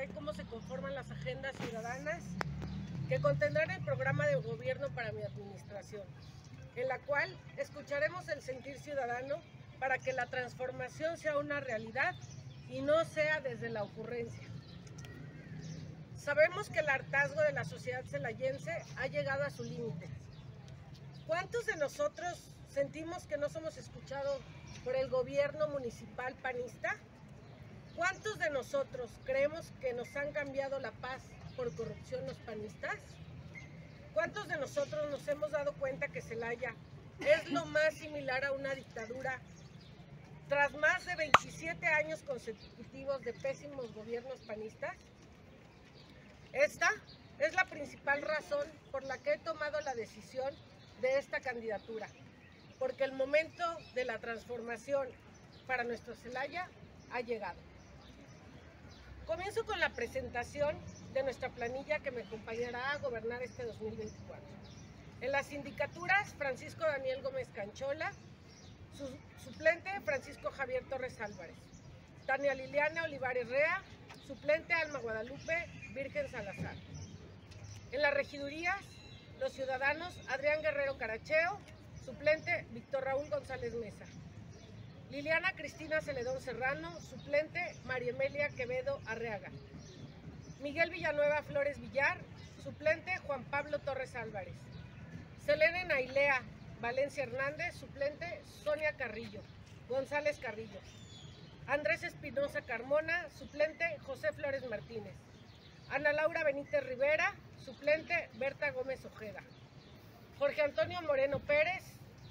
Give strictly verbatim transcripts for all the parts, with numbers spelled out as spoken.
presentaré cómo se conforman las agendas ciudadanas que contendrán el programa de gobierno para mi administración, en la cual escucharemos el sentir ciudadano para que la transformación sea una realidad y no sea desde la ocurrencia. Sabemos que el hartazgo de la sociedad celayense ha llegado a su límite. ¿Cuántos de nosotros sentimos que no somos escuchados por el gobierno municipal panista? ¿Cuántos de nosotros creemos que nos han cambiado la paz por corrupción los panistas? ¿Cuántos de nosotros nos hemos dado cuenta que Celaya es lo más similar a una dictadura tras más de veintisiete años consecutivos de pésimos gobiernos panistas? Esta es la principal razón por la que he tomado la decisión de esta candidatura, porque el momento de la transformación para nuestro Celaya ha llegado. Comienzo con la presentación de nuestra planilla que me acompañará a gobernar este dos mil veinticuatro. En las sindicaturas, Francisco Daniel Gómez Canchola, su suplente Francisco Javier Torres Álvarez, Tania Liliana Olivares Rea, suplente Alma Guadalupe Virgen Salazar. En las regidurías, los ciudadanos Adrián Guerrero Caracheo, suplente Víctor Raúl González Mesa, Liliana Cristina Celedón Serrano, suplente María Emilia Quevedo Arreaga, Miguel Villanueva Flores Villar, suplente Juan Pablo Torres Álvarez, Selene Nailea Valencia Hernández, suplente Sonia Carrillo González Carrillo, Andrés Espinosa Carmona, suplente José Flores Martínez, Ana Laura Benítez Rivera, suplente Berta Gómez Ojeda, Jorge Antonio Moreno Pérez,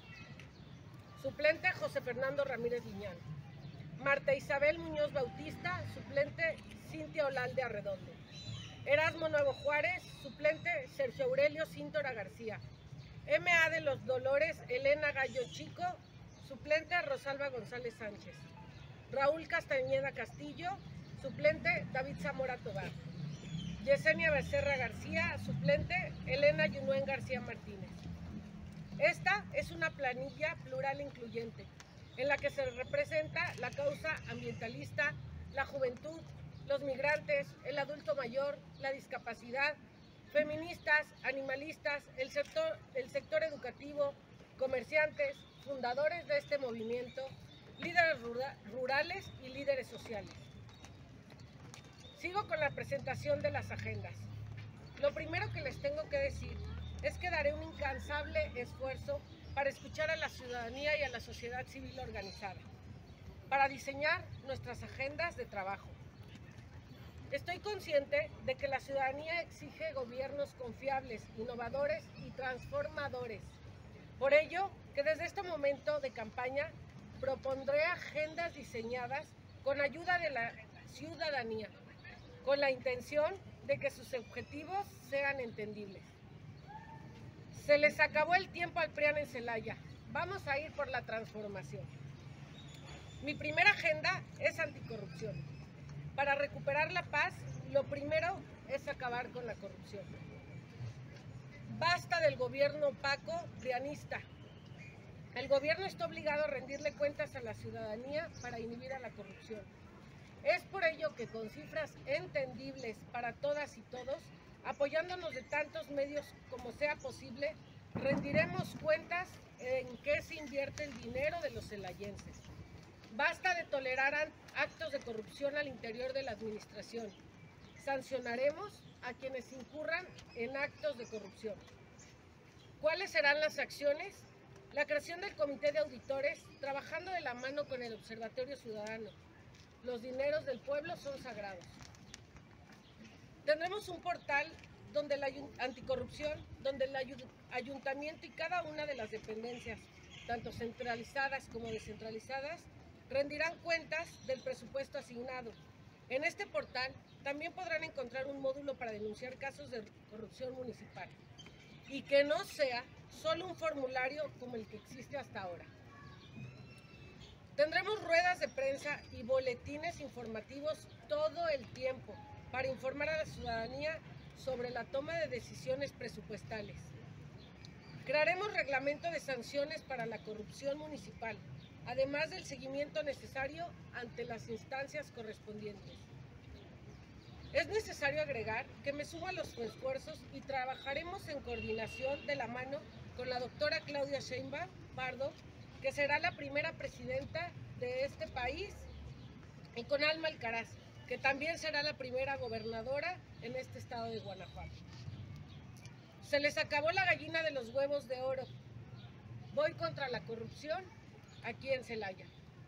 suplente José Fernando Ramírez Liñán, Marta Isabel Muñoz Bautista, suplente Cintia Olalde Arredondo, Erasmo Nuevo Juárez, suplente Sergio Aurelio Cíntora García, M A de los Dolores Elena Gallo Chico, suplente Rosalba González Sánchez, Raúl Castañeda Castillo, suplente David Zamora Tobar, Yesenia Becerra García, suplente Elena Yunuen García Martínez. Esta es una planilla plural e incluyente, en la que se representa la causa ambientalista, la juventud, los migrantes, el adulto mayor, la discapacidad, feministas, animalistas, el sector, el sector educativo, comerciantes, fundadores de este movimiento, líderes rurales y líderes sociales. Sigo con la presentación de las agendas. Lo primero que les tengo que decir es que daré un incansable esfuerzo para escuchar a la ciudadanía y a la sociedad civil organizada, para diseñar nuestras agendas de trabajo. Estoy consciente de que la ciudadanía exige gobiernos confiables, innovadores y transformadores. Por ello, que desde este momento de campaña propondré agendas diseñadas con ayuda de la ciudadanía, con la intención de que sus objetivos sean entendibles. Se les acabó el tiempo al PRIAN en Celaya. Vamos a ir por la transformación. Mi primera agenda es anticorrupción. Para recuperar la paz, lo primero es acabar con la corrupción. Basta del gobierno opaco prianista. El gobierno está obligado a rendirle cuentas a la ciudadanía para inhibir a la corrupción. Es por ello que con cifras entendibles para todas y todos, apoyándonos de tantos medios como sea posible, rendiremos cuentas en qué se invierte el dinero de los celayenses. Basta de tolerar actos de corrupción al interior de la administración. Sancionaremos a quienes incurran en actos de corrupción. ¿Cuáles serán las acciones? La creación del Comité de Auditores, trabajando de la mano con el Observatorio Ciudadano. Los dineros del pueblo son sagrados. Tendremos un portal donde la anticorrupción, donde el ayuntamiento y cada una de las dependencias, tanto centralizadas como descentralizadas, rendirán cuentas del presupuesto asignado. En este portal también podrán encontrar un módulo para denunciar casos de corrupción municipal y que no sea solo un formulario como el que existe hasta ahora. Tendremos ruedas de prensa y boletines informativos todo el tiempo para informar a la ciudadanía sobre la toma de decisiones presupuestales. Crearemos reglamento de sanciones para la corrupción municipal, además del seguimiento necesario ante las instancias correspondientes. Es necesario agregar que me sumo a los esfuerzos y trabajaremos en coordinación de la mano con la doctora Claudia Sheinbaum Pardo, que será la primera presidenta de este país, y con Alma Alcaraz, que también será la primera gobernadora en este estado de Guanajuato. Se les acabó la gallina de los huevos de oro. Voy contra la corrupción aquí en Celaya.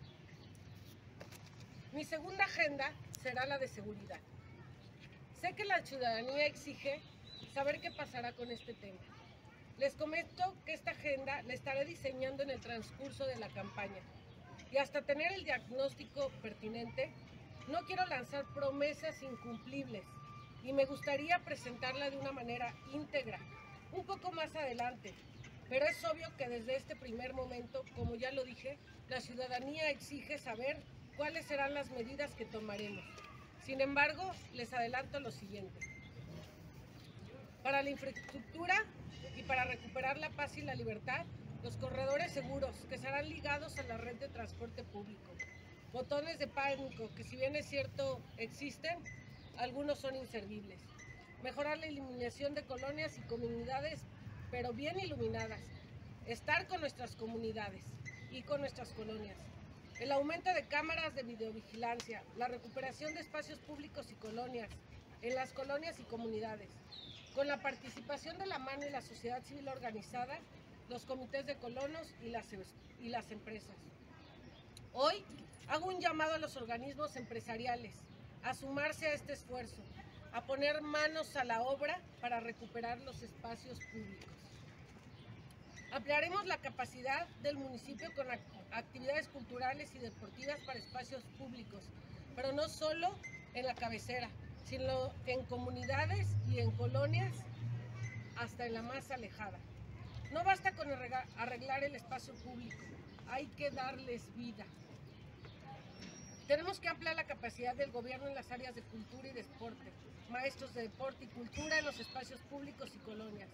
Mi segunda agenda será la de seguridad. Sé que la ciudadanía exige saber qué pasará con este tema. Les comento que esta agenda la estaré diseñando en el transcurso de la campaña y hasta tener el diagnóstico pertinente, no quiero lanzar promesas incumplibles y me gustaría presentarla de una manera íntegra, un poco más adelante, pero es obvio que desde este primer momento, como ya lo dije, la ciudadanía exige saber cuáles serán las medidas que tomaremos. Sin embargo, les adelanto lo siguiente. Para la infraestructura y para recuperar la paz y la libertad, los corredores seguros que serán ligados a la red de transporte público, botones de pánico que, si bien es cierto existen, algunos son inservibles, mejorar la iluminación de colonias y comunidades, pero bien iluminadas, estar con nuestras comunidades y con nuestras colonias, el aumento de cámaras de videovigilancia, la recuperación de espacios públicos y colonias, en las colonias y comunidades, con la participación de la mano y la sociedad civil organizada, los comités de colonos y las, y las empresas. Hoy hago un llamado a los organismos empresariales a sumarse a este esfuerzo, a poner manos a la obra para recuperar los espacios públicos. Ampliaremos la capacidad del municipio con actividades culturales y deportivas para espacios públicos, pero no solo en la cabecera, sino en comunidades y en colonias hasta en la más alejada. No basta con arreglar el espacio público, hay que darles vida. Tenemos que ampliar la capacidad del gobierno en las áreas de cultura y deporte, maestros de deporte y cultura en los espacios públicos y colonias.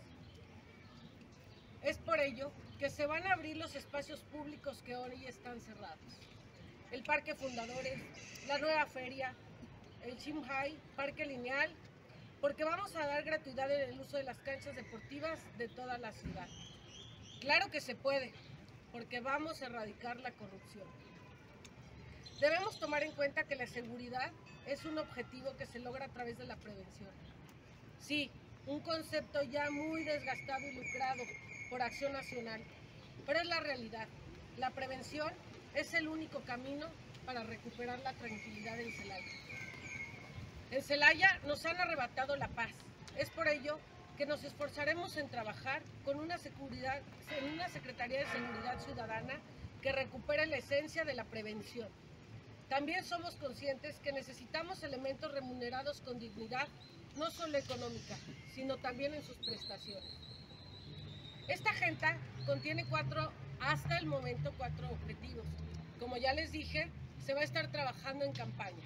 Es por ello que se van a abrir los espacios públicos que hoy están cerrados. El Parque Fundadores, la nueva feria, el Chimhai, Parque Lineal, porque vamos a dar gratuidad en el uso de las canchas deportivas de toda la ciudad. Claro que se puede, porque vamos a erradicar la corrupción. Debemos tomar en cuenta que la seguridad es un objetivo que se logra a través de la prevención. Sí, un concepto ya muy desgastado y lucrado por Acción Nacional, pero es la realidad. La prevención es el único camino para recuperar la tranquilidad en Celaya. En Celaya nos han arrebatado la paz. Es por ello que nos esforzaremos en trabajar con una, seguridad, en una Secretaría de Seguridad Ciudadana que recupere la esencia de la prevención. También somos conscientes que necesitamos elementos remunerados con dignidad, no solo económica, sino también en sus prestaciones. Esta agenda contiene cuatro, hasta el momento, cuatro objetivos. Como ya les dije, se va a estar trabajando en campaña.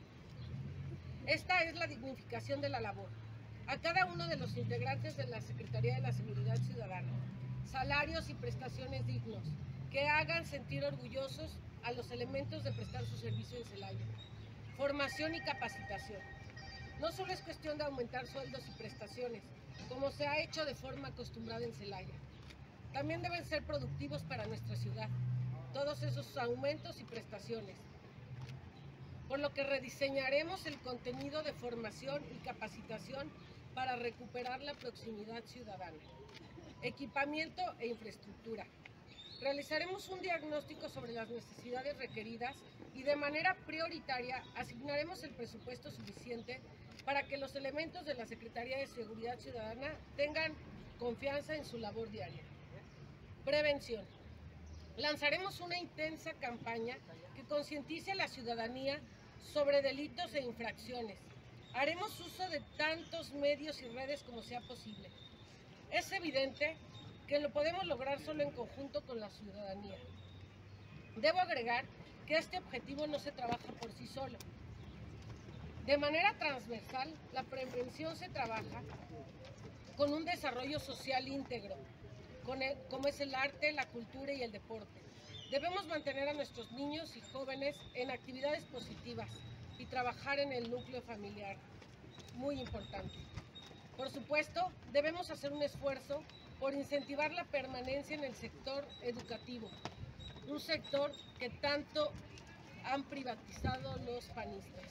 Esta es la dignificación de la labor. A cada uno de los integrantes de la Secretaría de la Seguridad Ciudadana, salarios y prestaciones dignos, que hagan sentir orgullosos a los elementos de prestar su servicio en Celaya. Formación y capacitación. No solo es cuestión de aumentar sueldos y prestaciones, como se ha hecho de forma acostumbrada en Celaya. También deben ser productivos para nuestra ciudad, todos esos aumentos y prestaciones. Por lo que rediseñaremos el contenido de formación y capacitación para recuperar la proximidad ciudadana. Equipamiento e infraestructura. Realizaremos un diagnóstico sobre las necesidades requeridas y de manera prioritaria asignaremos el presupuesto suficiente para que los elementos de la Secretaría de Seguridad Ciudadana tengan confianza en su labor diaria. Prevención. Lanzaremos una intensa campaña que concientice a la ciudadanía sobre delitos e infracciones. Haremos uso de tantos medios y redes como sea posible. Es evidente que lo podemos lograr solo en conjunto con la ciudadanía. Debo agregar que este objetivo no se trabaja por sí solo. De manera transversal, la prevención se trabaja con un desarrollo social íntegro, con el, como es el arte, la cultura y el deporte. Debemos mantener a nuestros niños y jóvenes en actividades positivas y trabajar en el núcleo familiar. muy importante. Por supuesto, debemos hacer un esfuerzo por incentivar la permanencia en el sector educativo, un sector que tanto han privatizado los panistas.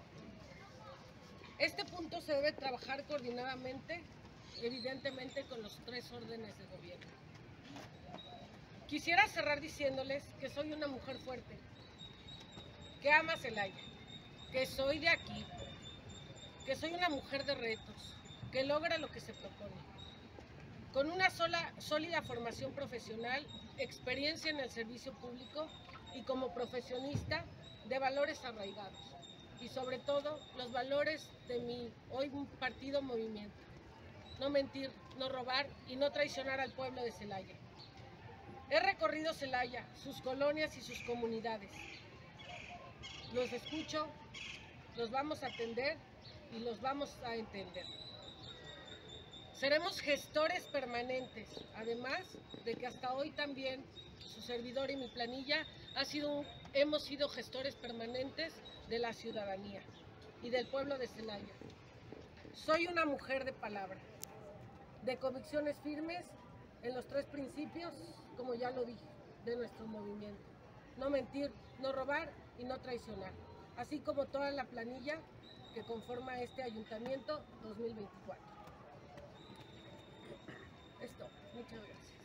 Este punto se debe trabajar coordinadamente, evidentemente, con los tres órdenes de gobierno. Quisiera cerrar diciéndoles que soy una mujer fuerte, que ama Celaya, que soy de aquí, que soy una mujer de retos, que logra lo que se propone. Con una sola, sólida formación profesional, experiencia en el servicio público y como profesionista de valores arraigados. Y sobre todo, los valores de mi hoy partido movimiento. No mentir, no robar y no traicionar al pueblo de Celaya. He recorrido Celaya, sus colonias y sus comunidades. Los escucho, los vamos a atender y los vamos a entender. Seremos gestores permanentes, además de que hasta hoy también su servidor y mi planilla ha sido, hemos sido gestores permanentes de la ciudadanía y del pueblo de Celaya. Soy una mujer de palabra, de convicciones firmes en los tres principios, como ya lo dije, de nuestro movimiento. No mentir, no robar y no traicionar, así como toda la planilla que conforma este Ayuntamiento dos mil veinticuatro. Esto, muchas gracias.